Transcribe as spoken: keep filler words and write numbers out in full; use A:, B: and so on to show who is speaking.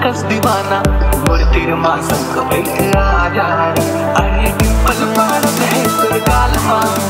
A: रस दीवाना मोर तेरे मां संग बैठ आ जा अरे डिंपल मारत है तोर गाल मां